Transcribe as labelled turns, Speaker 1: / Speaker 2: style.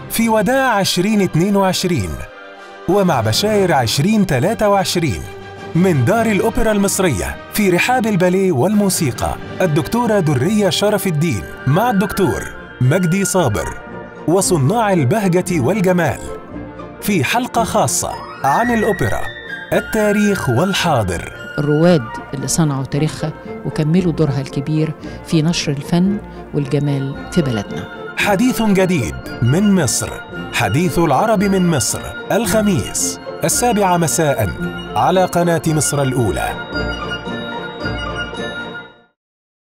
Speaker 1: في وداع 2022 ومع بشاير 2023 من دار الأوبرا المصرية في رحاب الباليه والموسيقى الدكتورة درية شرف الدين مع الدكتور مجدي صابر وصناع البهجة والجمال في حلقة خاصة عن الأوبرا، التاريخ والحاضر.
Speaker 2: الرواد اللي صنعوا تاريخها وكملوا دورها الكبير في نشر الفن والجمال في بلدنا.
Speaker 1: حديث جديد من مصر، حديث العرب من مصر، الخميس 7 مساء على قناة مصر الأولى.